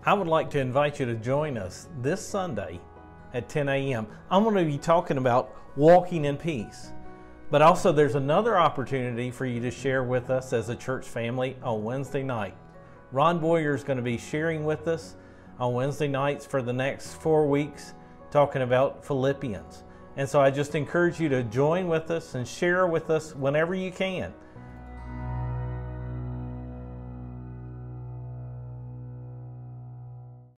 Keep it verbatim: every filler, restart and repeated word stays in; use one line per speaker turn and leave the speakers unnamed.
I would like to invite you to join us this Sunday at ten a m I'm going to be talking about walking in peace. But also there's another opportunity for you to share with us as a church family on Wednesday night. Ron Boyer is going to be sharing with us on Wednesday nights for the next four weeks talking about Philippians. And so I just encourage you to join with us and share with us whenever you can.